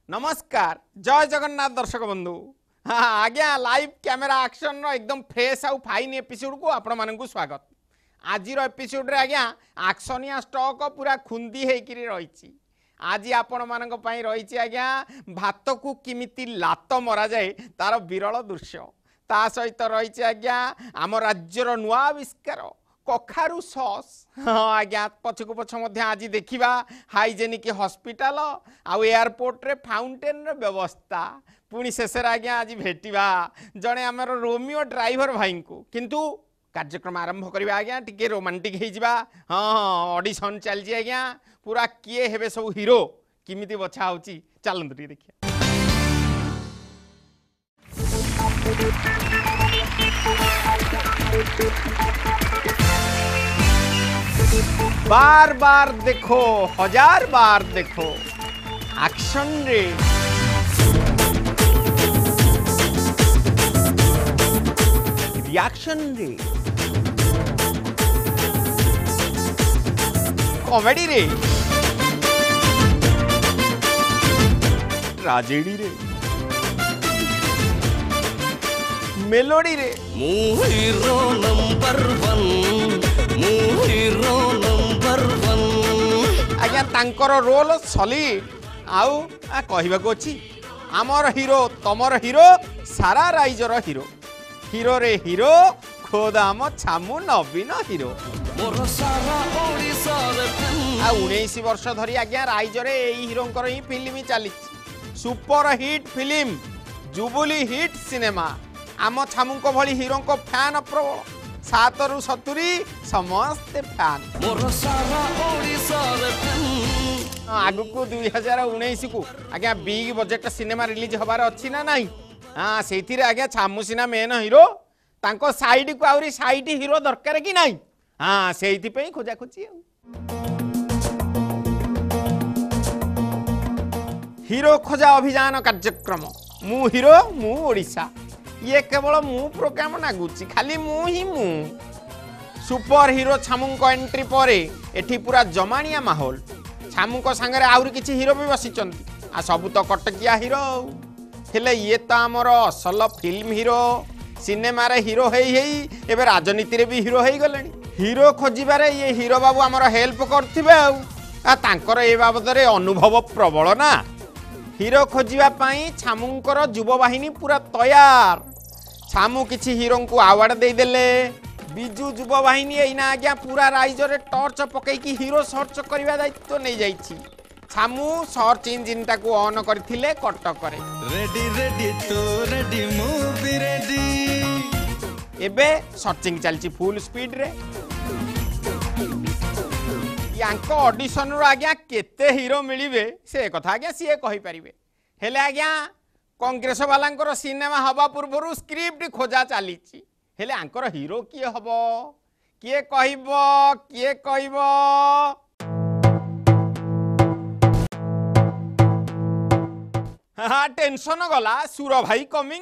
नमस्कार जय जगन्नाथ दर्शक बंधु। हाँ आज्ञा लाइव कैमेरा एक्शन एकदम फ्रेश आउ फाइन एपिसोड को आपण मानक स्वागत। आज एपिसोड रे आज्ञा एक्शनिया स्टॉक पूरा खुंदी होकर रही। आज आपण मानक पई रही आज्ञा भात को किमिति लात मरा जाए तार विरल दृश्य। ता सहित रही आज्ञा आम राज्यर नुआ आविष्कार कखारू सॉस। हाँ आज्ञा पछकु पछ मध्य आज देखिबा हाइजेनिक हॉस्पिटल आउ एयरपोर्ट रे फाउंटेन रे व्यवस्था। पुणी शेष आज्ञा आज भेटिबा जड़े आमर रोमियो ड्राइवर भाई को। किंतु कार्यक्रम आरंभ करवा आज्ञा टिके रोमांटिक हो जावा। हाँ ऑडिशन चलछि आज्ञा पूरा किए हेबे सब हीरो किमिति बछा होची चलंतु टिके देखिया। बार बार देखो हजार बार देखो एक्शन रे रिएक्शन रे कॉमेडी रे ट्रेजेडी रे मेलोडी रे हीरो नंबर 1 आज्ञा तांकर रोल सॉलिड आउ कहबा को अछि आमर हीरो तमर हीरो सारा राइजर हीरो। हीरो रे हीरो खोदाम छामु नवीन हीरो। मोर सारा ओडिसा रे 19 वर्ष धरी आज्ञा राइजरे एई हीरोंकर ही फिल्म चली super hit film jubilee hit cinema. आम छामु को भली हीरो को फैन प्रबल 7 रु 70 समस्त फैन। मोर सारा ओडिसा रे आगु को 2019 को आज्ञा बिग बजेट सिनेमा रिलीज हबार अछि ना नहीं। हाँ से आज्ञा छामु सिना मेन हीरो तांको साइड को आउरी साइड हीरो दरकार कि नहीं। हाँ से खोजा खोजी हीरो खोजा अभियान कार्यक्रम मु हीरो मु ओडिशा। ये केवल मु प्रोग्राम नागुची खाली मु ही मु। सुपर हीरो छामु को एंट्री पर एठी पूरा जमानिया माहौल। छामु को संगे आउरी किछि हीरो भी बसिचंती आ सब तो कटकिया हीरो। हेले ये तो आमर असल फिल्म हीरो सिनेमा रे हीरो एबे राजनीति रे भी हीरो गले। हीरो खोजिबारे ये हीरो बाबू आमर हेल्प करथिबे आ तांकर ए बाबद रे अनुभव प्रबल ना। हीरो खोजिबा पई छामुंकर युवा बाहिनी पूरा तैयार। छामु किछि हीरो को अवार्ड दे देले। बिजू युवा बाहिनी एइना आज्ञा पूरा राइजरे टॉर्च पकई की हीरो सर्च करबा दायित्व नै जाईछि। छामु सर्च इंजिन टाको ऑन करथिले कटक करे। रेडी रेडी तो रेडी मूवी रेडी एबे सर्चिंग चलछि फुल स्पीड रे। यांको ऑडिशन रो आज्ञा केते हीरो मिलिबे से कथा आज्ञा सीए कहि परिबे। हेले आज्ञा कांग्रेस वालांकर सिनेमा हवा पूर्वरु स्क्रिप्ट खोजा चलीछि। हेले आंकर हीरो किए हबो किए कहबो हाँ टेंशन गला सुर भाई कमिंग।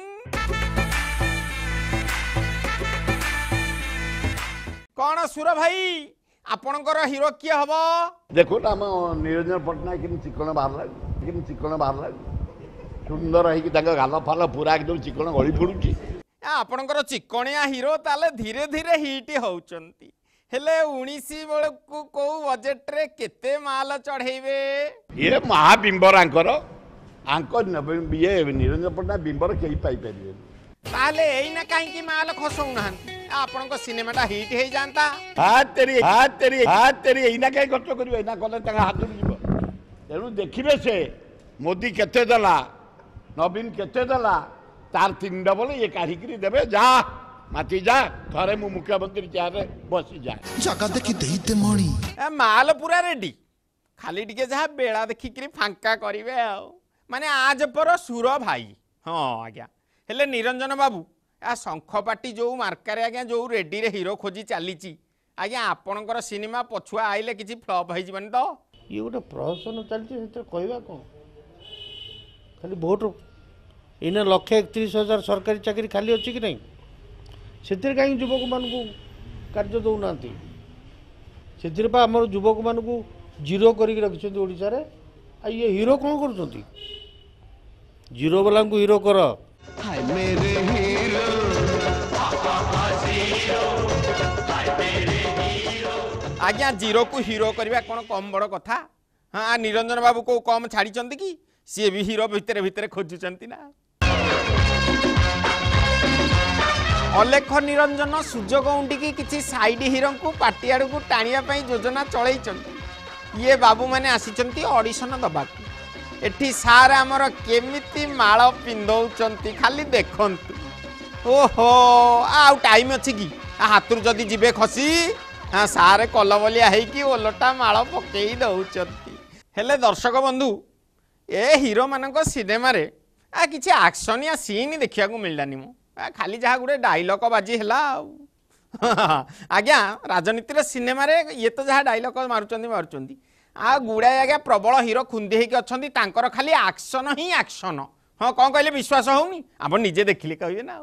कौन सुर भाई आपणकर हीरो किए हबो? देखो आम निरंजन पट्टनायक कि चिकण बाहर सुंदर है गाल फाल पूरा एकदम चिकण गली पड़ुची। आपणकर चिकणिया हीरो ताले धीरे धीरे हिट होउचंती। हेले 19 बेलू को बजेट रे केते माल चढ़ेबे? ये महाबिंबर आंकर ये निरंजन पट्टनायक बिंबर कहीं पाई परिबे ताले एइना काहे की माल खसौ नहन आपणको सिनेमाटा हिट हे जानता। हाथ तेरी एइना काहे खर्च करिवे एइना कले तका हाथ जीव। तेणु देखिबे से मोदी केते दला नवीन केते दला तार 3 डबल ये काढ़ी देवे जा माती जा थरे मु मुख्यमंत्री चेयर रे बसी जा जगह देखि देते मणी माल पूरा रेडी खाली टिके जहा बेड़ा देखिकरी फांका करिवे आ माने आज पर सुर भाई। हाँ आज्ञा हेले निरंजन बाबू आ शंखपाटी जो मार्कारे आज्ञा जो रेडी रे हीरो खोजी चलीची आज्ञा आपणकर सिनेमा पछुआ आइले किछि फ्लॉप होई जबन तो। ये गोटे प्रहसन चलती कहवा कौन खाली भोट इन 1,31,000 सरकारी चाकरी खाली अच्छी कि नहीं से कहीं युवक मान कार्य दौना से युवक मान जीरो कर रखिंट ओडिशा रे ये हीरो कौन कर जीरो वाला को हीरो कर आज्ञा जीरो को हीरो करवा कौन कम बड़ कथा। हाँ निरंजन बाबू को कम छाड़ी कि सी भी हीरो भितर भितर खोजुंट ना। अलेख निरंजन सुजोग उंडिकी किसी साइड हीरो को पार्टी आड़ को टाणिया योजना चल ये बाबू मैंने आसी ऑडिशन दबा एठी सार आमर केमिति माल पिंधौचंती खाली देखंतु। ओहो आ टाइम अच्छी कि हाथुर जदि जीवे खसी हाँ सारे कलबलिया है ओलटा माल पकई दौरान। हेले दर्शक बंधु ए हीरो मानक सिनेमा रे किसी एक्शन या सीन देखा मिललानी मो खाली जहाँ गोटे डायलॉग बाजी है आज्ञा राजनीति सिनेमा रे ये तो जहाँ डायलॉग मारुंच आ गुड़ाए आज्ञा प्रबल हीरो खुंदी होगी अच्छा खाली एक्शन ही एक्शन। हाँ कौन कहले विश्वास होनी आप निजे देखिले कहे ना।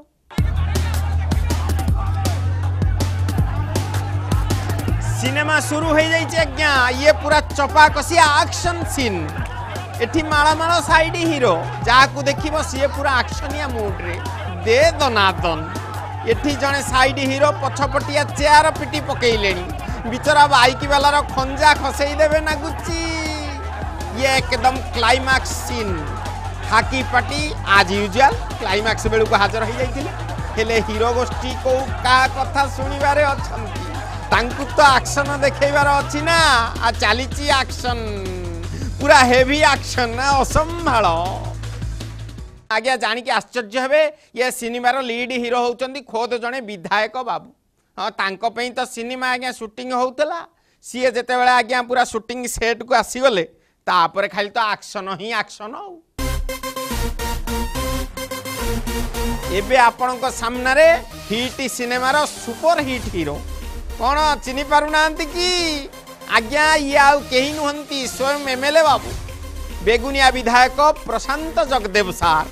सिनेमा शुरू हो जाइए आज्ञा ये पूरा चपा कसिया एक्शन सीन एठी माला माला साइड हीरो जाकू देखिबो सी पूरा एक्शनिया मूड रे दे दनादन। एठी जने साइड हीरो पछपटिया चेयर पिटी पकेइलेनी बिचरा बाइक वालार खंजा खसई देवे ना गुच्ची। ये एकदम क्लाइमैक्स सीन हाकी पार्टी आज यूजुअल क्लाइमैक्स बेलू को हाजर हो जाइथिले हेले हीरो गोष्ठी को का कथा सुनिबारे अछंती तांकु तो एक्शन देखैबार अछि ना आ चलीची एक्शन पूरा हेवी एक्शन ना असंभाल। आज्ञा जानिक आश्चर्य हेबे ये सिनेमार लीड हीरो होउचंदी खोद जने विधायक बाबू। हाँ तांको पई तो सिनेमा आज्ञा शूटिंग होउतला सीए जेते बेले आज्ञा पूरा शूटिंग सेट को आसीगले तापर खाली तो एक्शन ही एक्शन। एबे आपनक सामना रे हिट सिनेमार सुपर हिट हीरो कौन चिनी पारु नांती कि आज्ञा ये आउ केही नुहंती स्वयं एमएलए बाबू बेगुनिया विधायक प्रशांत जगदेव सार।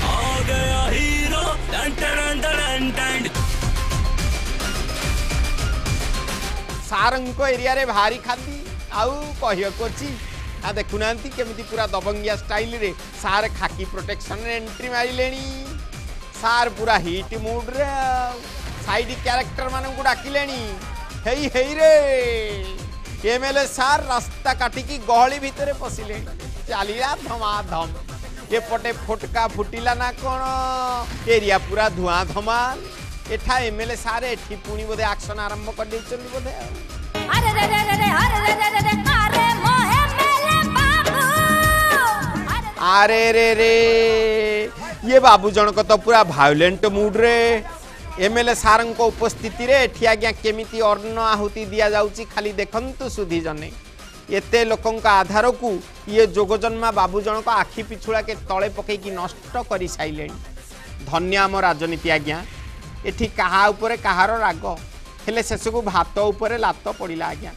सारंको एरिया रे भारी खादी आउ कहियो कोची आ देखुना केमिति पूरा दबंगिया स्टाइल रे सार खाकी प्रोटेक्शन रे एंट्री मारी लेनी सार पूरा हिट मूड रे साइड कैरेक्टर मानन को डाकिलेनी हेई हेई रे एमएलए सार रास्ता काटिकी गहली भितरे पसिले चलिया धमाधम एपटे फोटका फुटिला ना कौन एरिया पूरा धुआं धमाल एठा एमएलए सारे एठी पुणी बोधे एक्शन आरंभ कर देचंदी बोधे। अरे रे रे रे रे अरे रे रे रे अरे मोहे मेले बाबू अरे रे रे ये बाबू जनक तो पूरा वायलेंट मूड रे एमएलए सारंको उपस्थिति रे एठी आज्ञा केमिति अन्न आहुति दिया जाउची खाली देखंतु सुधी जने एते लोकंक आधार को ये जोगजन्मा बाबू जनक आखि पिछुड़ा के तले पकई की नष्ट करि साइलेनी। धन्य आम राजनीति आज्ञा एठी कहा उपरे कहार राग हेले शेष को भात उपरे लात पड़िला आज्ञा।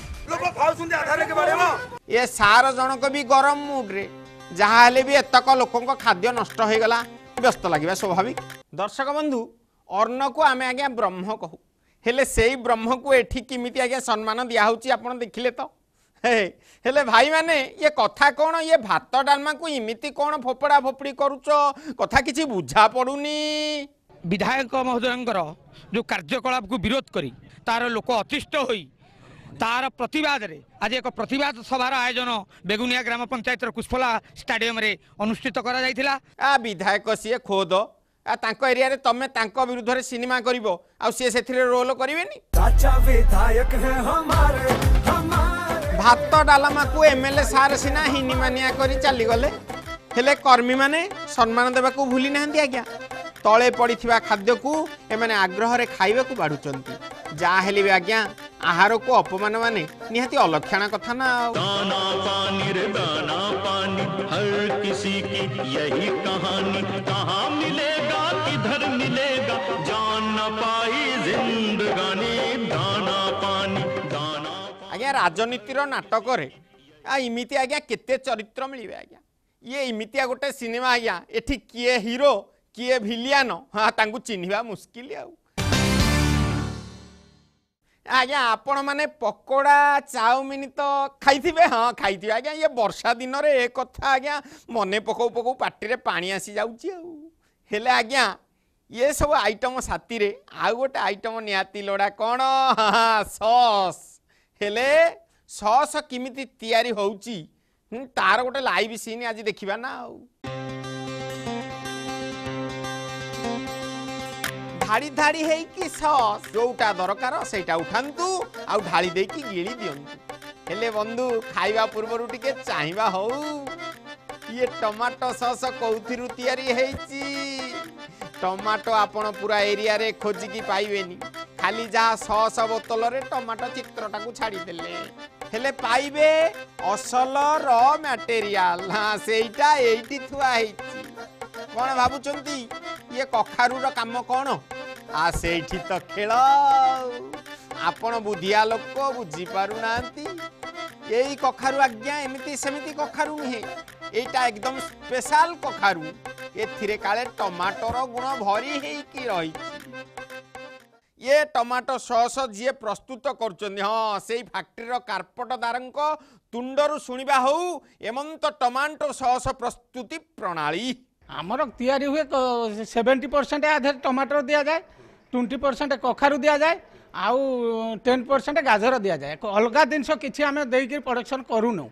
ये सार जनक भी गरम मूड रे जहाँ हेले भी एतक लोकंक खाद्य नष्ट हो गला व्यस्त लगे स्वाभाविक। दर्शक बंधु अन्न को आमे आज्ञा ब्रह्म कहू हेले सेई ब्रह्म को एठी किमिति आज्ञा सम्मान दिया होची आपण देखिले तो हेले भाई माने ये कथा कौन ये भात डालमा को इमिति कौन फोपड़ा फोपड़ी करूच कथा किछि बुझा पड़ुनी। विधायक महोदयंकर जो कार्यकलाप को विरोध करी तार लोक अतिष्ठ होई तार प्रतिवाद रे आज एक प्रतिवाद सभार आयोजन बेगुनिया ग्राम पंचायत कुशफला स्टाडियम रे अनुष्ठित करा जायथिला। आ विधायक सीए खोद आ तांको एरिया रे तमे तांको विरुद्ध रे सिनेमा करिवो आ सीए सेथिरे रोल करिवेनी। चाचा विधायक है हमारे भात डालमा को एमएलए सार सिना हिनी मानिया करी चली गले हेले कर्मी माने सम्मान देबा को भूली नाहंती आज्ञा तले पड़िथिबा खाद्य को एमाने आग्रह रे खाइबा को बाडुचंती जा हेले भी आज्ञा आहार को अपमान माने निहाती अलक्षणा कथा ना। दाना पानी रे दाना पानी हर किसी की यही कहानी कहाँ मिलेगा किधर मिलेगा जान न पाई जिंदगानी दाना पानी दाना आज्ञा राजनीतिर नाटक रे आ इमिति आज्ञा केते चरित्र मिलिबे आज्ञा ये इमितिया गोटे सिनेमा आज्ञा एठी किए हीरो किए भिलियान हाँ तांकु चिन्हिबा मुश्किल आउ। आज्ञा आपण माने पकोड़ा चाउमिन तो खाइथिबे हाँ खाइथिबे आज्ञा ये वर्षा दिन रे ए कथा आज्ञा मने पकौ पकौ पाटी रे पानी आसी जाउची हेले आज्ञा ये सब आइटम साथी रे आउ गोटे आइटम नियाती लोड़ा कौन सॉस हेले सॉस किमिति तैयारी होउची तार गोटे लाइव सीन आज देखिबा ना धाड़ी धाड़ी है कि सॉस जोटा दरकार सेटा उठांतु आउ ढाली दे कि गिली दियंतु हेले बंधु खाइबा पूर्वरु टिके चाहिबा हो ये टमाटो सॉस कोउथिरु तैयारी हेची टमाटो आपण पूरा एरिया रे खोजिकी पाइबेनी खाली जहाँ सॉस बोतल रे टमाटो चित्रटा को छाड़ी देले हेले पाइबे असल र मटेरियल हाँ सेटा एठी थुआ हेची कौन भाबुचंती ये कखारू रो काम कौन आ सेठी तो खेल आपण बुद्धिया लोक बुझी पारु नांती यही कखारू आज्ञा एमिति सेमिति कखारू नुहे एटा एकदम स्पेशल कखारू एथिरे काले टमाटर गुण भरी हेकी रही ये टमाटो सॉस जी प्रस्तुत कर हाँ से फैक्ट्री कार्पेटदारंक तुंडरू शुणा हो एमंत टमाटो सॉस प्रस्तुति प्रणाली आमर तैयारी हुए 70% आधे टमाटर दि जाए 20% कखारू दि जाए आउ 10% गाजर दि जाए अलग जिनस किसी आम देकर प्रोडक्शन करूनु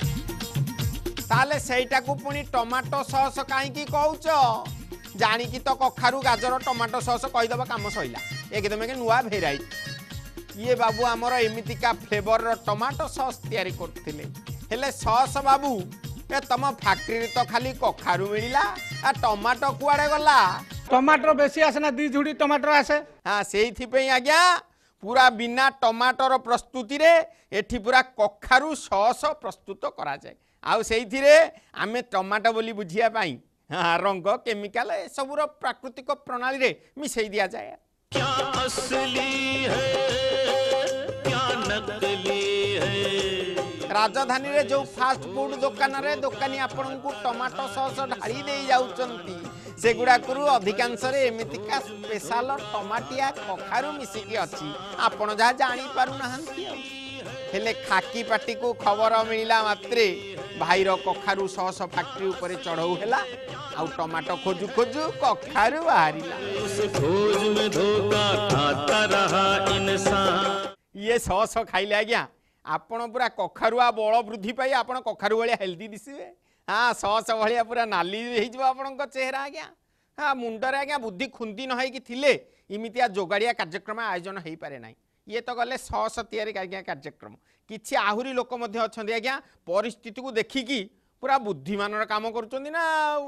ताले सेटा को पुनी टमाटो सॉस कहीं कहूच जानिकी तो कखारू गाजर टमाटो सॉस कहीदेव काम सैला एकदम के नुआ भेराइटी ये बाबू आमर एमितिका फ्लेवर टमाटो सॉस तैयारी करथिले हेले सॉस बाबू ए तम फैक्ट्री तो खाली कखारू मिलिला आ टमाटो कुआड़े गला टमाटर बेसी आसे ना 2 झुड़ी टमाटर आसे हाँ से आज्ञा पूरा बिना टमाटर प्रस्तुति रे एठी पूरा कखारू सॉस प्रस्तुत करा जाए आउ सेइथिरे आमे टमाटो बोली बुझिया पाई हाँ रंग केमिकल ए सबुर प्राकृतिक प्रणाली रे मिसई दिया जाए क्या असली है क्या नकली है राजधानी रे जो फास्ट फूड दुकान रे दुकानी आपन को टमाटो सॉस ढाली दे जाउचंती सेगुड़ा करू अधिकांश रे एमितिका स्पेशल टमाटिया कखारू मिसिकी अछि आपन जा जानी पारु नहंती हेले खाकी पाटी को खबर मिला मात्रे भाईर कखारू सॉस फैक्ट्री ऊपर चढ़ऊ हैला आउ टमाटो खोजु खोजु कखारू बाहरिला उस खोज में धोखा खाता रहा इंसान ये सॉस खाइले आज्ञा आपण पूरा कखारुआ बल वृद्धि पाई आपण कखारू भाया हेल्दी दिसबे हाँ सॉस भाया पूरा नाली हो आपण चेहरा आज्ञा हाँ मुंडरे आज्ञा बुद्धि खुंदी न होइकी थिले इमितिया जोगाड़िया कार्यक्रम आयोजन हो पारे ना ये तो गले सॉस तैयारी आज्ञा कार्यक्रम किछि आहुरी लोक मध्य अछंती आज्ञा परिस्थिति को देखिकी पूरा बुद्धिमान काम करुचंदी ना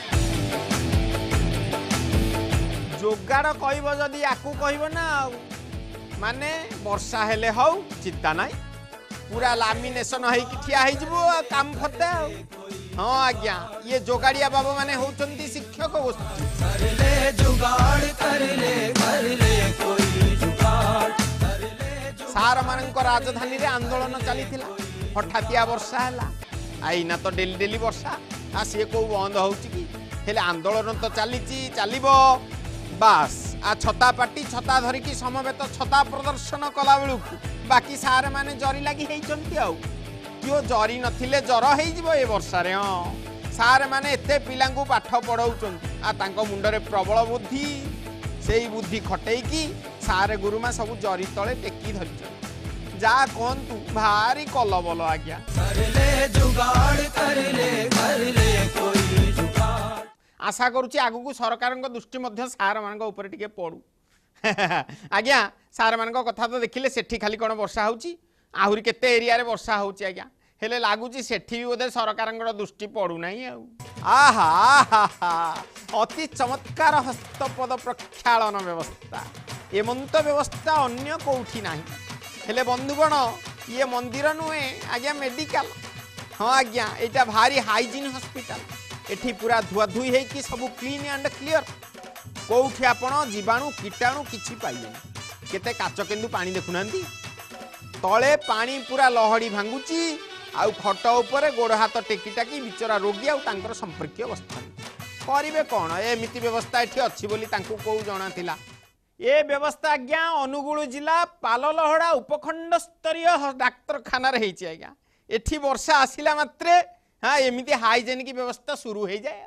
जोगाड़ कहब जदि याकू कहब ना माने वर्षा हेले हौ चिंता नाई पूरा लामिनेशन होइकी ठिया हो जिवो काम फते हाँ आज्ञा ये जोगाड़िया बाबू माने होचंती शिक्षक गोष्ठी सार मानक राजधानी रे आंदोलन चली हठातिया वर्षा है आईना तो डेली डेली वर्षा आ सी को बंद होले आंदोलन तो चली बास आ छता पाटी छता धरिकी समवेत छता प्रदर्शन कला बेलू बाकी सार माने जरी लगी यो जरी नथिले जर हो वर्षा रे हाँ सार माने एते पिला पाठ पढ़ाऊँ आ मुंडरे प्रबल बुद्धि से बुद्धि खटेकी सारे गुरुमा सब जरी तले टेकी धरी जा कहतु भारी कलबल आज्ञा आशा करुच्ची आगु सरकार दृष्टि सार मान टे पड़ू आज्ञा सार मान कथा तो देखिले सेठी खाली कौन वर्षा होची आहुरी केते एरिया रे वर्षा होची आज्ञा हेले लागुची सेठी भी बोधे सरकार दृष्टि पड़ू नहीं आहा आहा अति चमत्कार हस्तपद प्रक्षालन व्यवस्था एमंत व्यवस्था अन्य कोठी नाही हेले बंधुगण ये मंदिर नुहे आज्ञा मेडिकल हाँ आज्ञा एटा भारी हाइजीन हॉस्पिटल एठी पूरा धुआ धुई है कि सब क्लीन एंड क्लियर कोठी आपण जीवाणु कीटाणु किछि पाइबेनी केते काच केंदु पानी देखुनांती तले पानी पूरा लहड़ी भांगुची आउ खट उपरे गोड़ हाथ टेकी टाकी बिचरा रोगी आउ तांकर संपर्कीय बसता करिवे कौन एमिति व्यवस्था एठी अछि बोली तांको को जणा थिला ए व्यवस्था आज्ञा अनुगुल जिला पाललहड़ा उपखंड स्तरीय डाक्तरखाना आज्ञा एठी वर्षा आसिला मात्रे हाँ एमती हाइजेनिक व्यवस्था शुरू हो जाए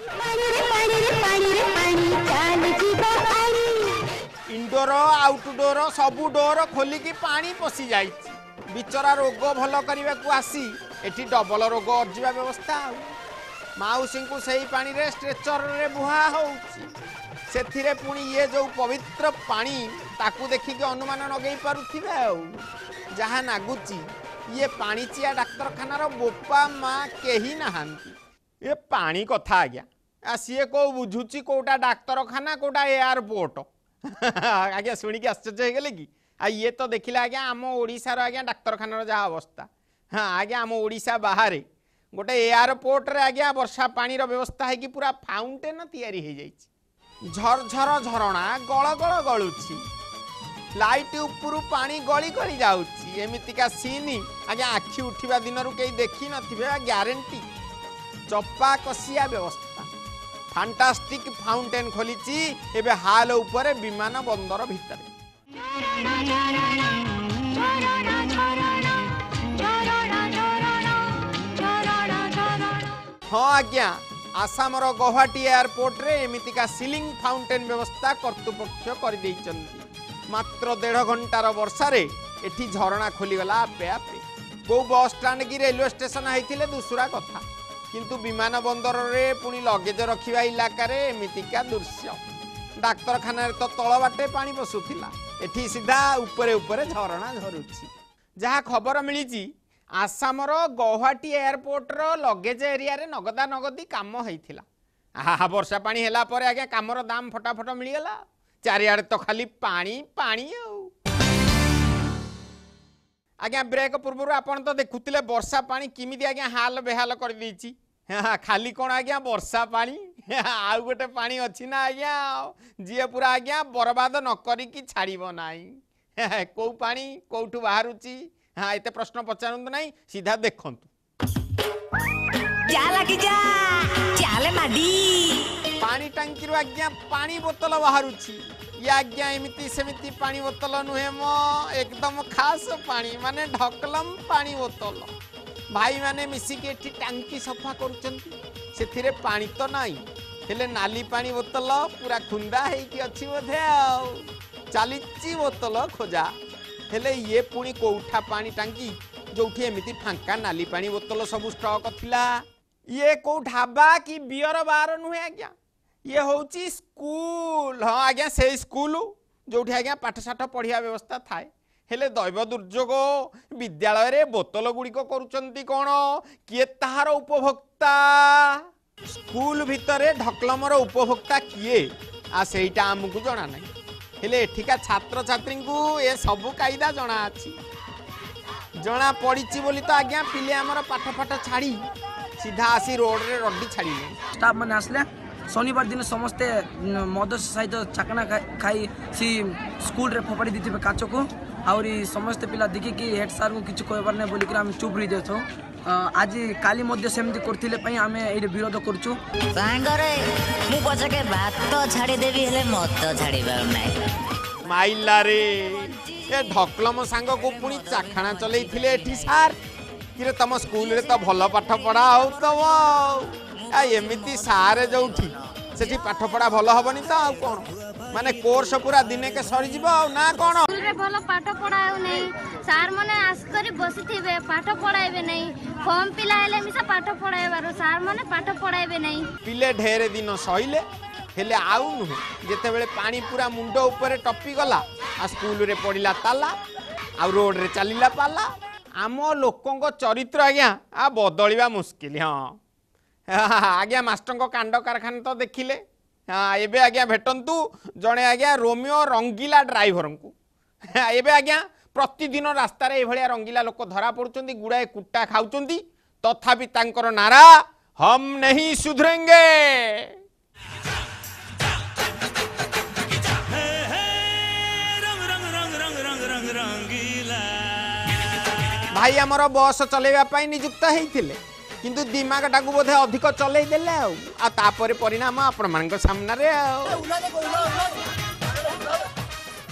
इंडोर आउटडोर सबू डोर खोलिकी पानी पशि जाई बिचरा रोग भल करने को आसी एठी डबल रोग अर्जिवा व्यवस्था माउसी को सही पानी रे स्ट्रेचर रे बुहा होउची सेथिरे पुणी ये जो पवित्र पानी ताकू देखिके अनुमान नगई पारुथिबे जहाँ नागुची ये पानीचिया डाक्तरखानार बोपा माँ केही नाहांती ये पानी कथा आज्ञा सीए को बुझुची कोटा डाक्तरखाना कोटा एयरपोर्ट आज्ञा शुणिकी आश्चर्य हो गले कि ये तो देखिले आज्ञा आम ओडिशार आज्ञा डाक्तरखानार जहाँ अवस्था हाँ आज्ञा आम ओडिशा बाहर गोटे एयरपोर्ट रे आज्ञा वर्षा पानीर व्यवस्था है कि पूरा फाउंटेन तैयारी हो जाइछि झरझर झरणा गल गल गलुछि लाइट उपरु पानी गली गली जाउछि एमितिका सीन आज्ञा आखि उठिबा दिनरु केही देखि नथिबे ग्यारंटी चप्पा कसिया व्यवस्था फैंटास्टिक फाउंटेन खोलिछि एबे हाल उपरे विमान बंदर भितर हाँ आज्ञा आसामर गुवाहाटी एयरपोर्ट रे एमितिका सीलिंग फाउंटेन व्यवस्था कर्तृपक्ष कर देइचंती मात्र 1.5 घंटार वर्षा रे एठी झरणा खोलीगला आपे आपे को बस स्टैंड की रेलवे स्टेशन होइथिले दूसरा कथा किंतु विमान बंदर रे पुणी लगेज रखिबा इलाका रे एमितिका दृश्य डाक्तरखाना तो तळ बाटे पानी पसुथिला एठी सीधा ऊपरे ऊपरे झरणा झरुछि जहाँ खबर मिली आसामर गुवाहाटी एयरपोर्ट रो लगेज एरिया रे नगदा नगदी काम होइथिला आहा वर्षा पानी हैला परे आगे कामर दाम फटाफट मिलगला चारियाडे तो खाली पानी पानी आज्ञा ब्रेक पूर्व आपन तो देखुतिले वर्षा पानी किमिति आज्ञा हाल बेहाल कर देछि खाली कोन आज्ञा वर्षा पानी आउ गोटे पानी अछि ना आज्ञा जी पूरा आज्ञा बर्बाद न करी की छाड़िबो नाही को पानी कोठु बाहरुची हाँ एते प्रश्न पचारंतु नहीं सीधा देखंतु पानी टांकी रो आज्ञा पानी बोतल बाहरुची ये आज्ञा एमिति सेमिति पानी बोतल नुहे मो एकदम खास पानी माने ढकलम पानी बोतल भाई माने मिसिके एठी टांकी सफा करूचंती सेथिरे पानी तो नाही हेले नाली पानी बोतल पूरा खुंदा हेकी अछि बोधे चलीची बोतल खोजा हेले ये पुणी कोठा पानी टांकी जोठी एमिति फांका नाली पानी बोतल सब स्टॉक थिला ये को ढाबा की बियर बार नुहे आज्ञा ये होची स्कूल हाँ आज्ञा से स्कूल जोठी आज्ञा पाठशाठ पढ़िया व्यवस्था थाए हेले दैव दुर्योग विद्यालय रे बोतल गुड़िक करुचंती कौन किए ताहार उपभोक्ता स्कूल भितरे ढकलमर उपभोक्ता किए आ सेटा आमको जना नहीं हेले एठिका छात्र छात्री को ए सबु कायदा जना अछि जना पड़ीची बोली तो आज्ञा पिले हमर पाठ पाठ छाड़ी सीधा आसी रोड रे रड्डी छाड़ी स्टाफ माने आसले शनिवार दिन समस्ते मद सहित चाकना खाई सी स्कूल रे फोपाड़ी दिथिबे काचो को आउरी समस्त पिला देखि कि हेड सर को किछु कहबार नै बोली कि हम चुप रही देथो आज काली मध्य सेमती करथिले पई हमें एइ विरोध करछु सांगरे मु पछके भात छाड़ी देबी हेले मद छाड़ी बार नै माइला रे ए ढकलम सांग को पुनी चाखणा चलै थिले एठी सार किरे तम स्कूल रे तो भल पाठ पढ़ा हो तम आ एमिति सारे जोठी सेठी पाठ पढ़ा भल हबनी तो आ कोन माने कोर्स पूरा दिने के सरी जीवो ना कोन स्कूल रे भल पाठ पढ़ायो नै सार माने आस करी बसिथिबे पाठ पढ़ाइबे नै कम पिला हेले मिसा पाठ पढ़ाइबारो सार माने पाठ पढ़ाइबे नै पिले ढेरे दिन सहिले हेले आउ नुहे जेते बेले पानी पूरा मुंडो ऊपर टपी गला आ स्कूल रे पड़िला ताला आ रोड रे चलिला पाला आम लोकंक चरित्र आज्ञा आ बदलिबा मुश्किल हाँ आज्ञा मास्टर कांड कारखाना तो देखिले हाँ एबे आज्ञा भेटंतु जड़े आज्ञा रोमियो रंगीला ड्राइवर को एबे आज्ञा प्रतिदिन रास्ता रे एभलिया रंगीला लोक धरा पड़ुचंदी गुड़ाए कुट्टा खाउचंदी तथापि तांकर नारा हम नहीं सुधरेंगे भाई आमर बस चलेगा पाई नियुक्त होइथिले किंतु दिमाग टाकू बोधे अधिक चलै देले आ तापरे परिणाम आपण मानक सामना रे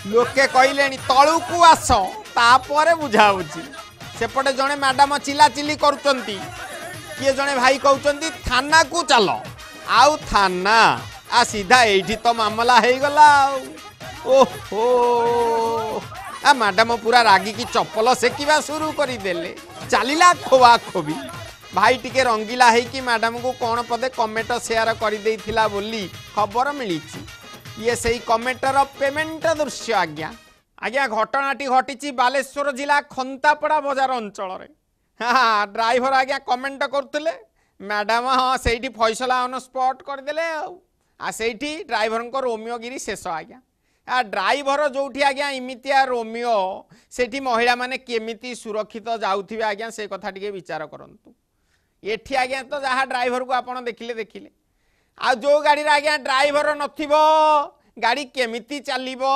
लोके कहले तलू आस तापर बुझाऊँगी सेपटे जड़े मैडम चिलाचिली करुँच किए जड़े भाई कहते थाना को चल आउ थाना आ सीधा एठी तो मामला हो गला ओहो आ मैडम पूरा रागी की चप्पल सेकिवा शुरू करदेले चलला खोआ खोबी भाई टिके रंगीला है कि मैडम को कौन पदे कमेंट शेयर कर देइथिला बोली खबर मिली ये सही कमेंटर पेमेंट दृश्य आज्ञा आज्ञा घटनाटी घटी बालेश्वर जिला खंतापड़ा बजार अंचल हाँ ड्राइवर आज्ञा कमेंट करते मैडम हाँ से फैसला ऑन स्पॉट करदे आ सेठी ड्राइवर को रोमियोगिरी शेष आज्ञा आ ड्राइवर जोठी आज्ञा इमितिया रोमियो सेठी महिला माने केमिति सुरक्षित जाउथिबे आज्ञा से कथा टिके विचार करंतु एठी आज्ञा तो जहाँ ड्राइवर को आपण देखिले देखिले आ जो गाड़ी रे आज्ञा ड्राइवर नथिबो गाड़ी केमिति चलिबो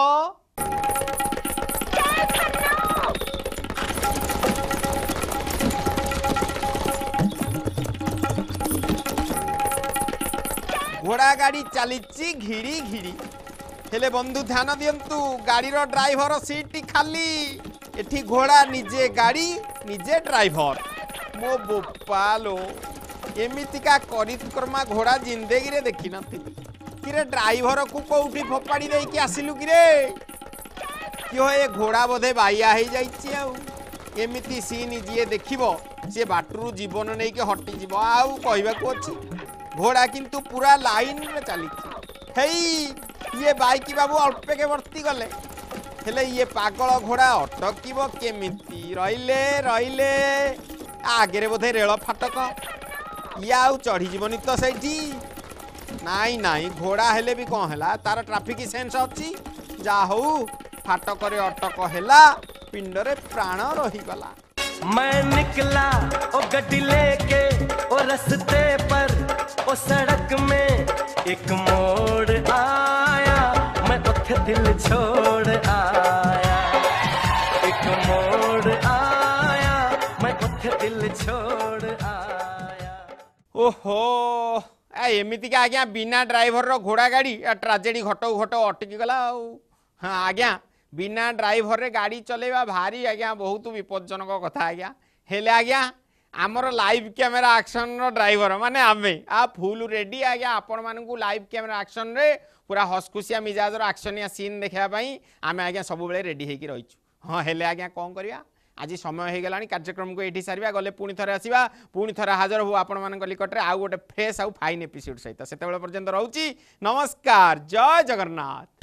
घोड़ा गाड़ी चली घिरी घिरी हेले बंधु ध्यान दियंतु गाड़ीर ड्राइवर सीट खाली एठी घोड़ा निजे गाड़ी निजे ड्राइवर मो बोपालो एमितिका करितकर्मा घोड़ा जिंदगी रे देखी नथि किरे ड्राइवर को कोउठी फोपाड़ी देई कि आसिलु किरे कियो ए घोड़ा बोधे बाइया हे जाइछि आउ एमिति सीन जिए देखिबो से बाटरू जीवन नै के हटि जीवो आउ कहबा को अछि घोड़ा किंतु पूरा लाइन में चली हेई ये बाइक बाबू अल्पे के वर्ती गले हेले ये पागल घोड़ा अटकिब केमिति रहिले रहिले आगे बोधे रेल फाटक ये आउ चढ़ी जीवनी तो सही नाई नाई घोड़ा हेले भी कौन है तार ट्राफिक सेंस अच्छी जा हो फाटक अटक है पिंडरे प्राण रहीगला मैं निकला ओ गड्डी लेके ओ रस्ते पर ओ सड़क में एक मोड़ आया मैं उठे दिल छोड़ आया एक मोड़ आया मैं उठे दिल छोड़ आया ओहो एमती का आज्ञा बिना ड्राइवर रो घोड़ा गाड़ी ट्राजेडी घटो घटो अटकी गला हाँ आज्ञा बिना ड्राइवर रे गाड़ी चलेवा भारी आज्ञा बहुत विपज्जनक कथा आज्ञा हेले आज्ञा आमर लाइव कैमेरा एक्शन रो ड्राइवर माने आमे आ फुल रेडी आज्ञा आपण मानकू लाइव कैमेरा एक्शन रे पूरा हसखुसिया मिजाज रो एक्शन या सीन देखा पई आमे आज्ञा सब बेले रेडी हेकी रहिछु हाँ हेले आज्ञा कोन करिया आज समय हो गलानी कार्यक्रम को एठी सारिबा गले पुणी थरे आसीबा पुणी थरे हाजर हो आपण मानक निकट रे आ गोटे फ्रेश आ फाइन एपिसोड सहित सेते बेले पर्यंत रहउची नमस्कार जय जगन्नाथ।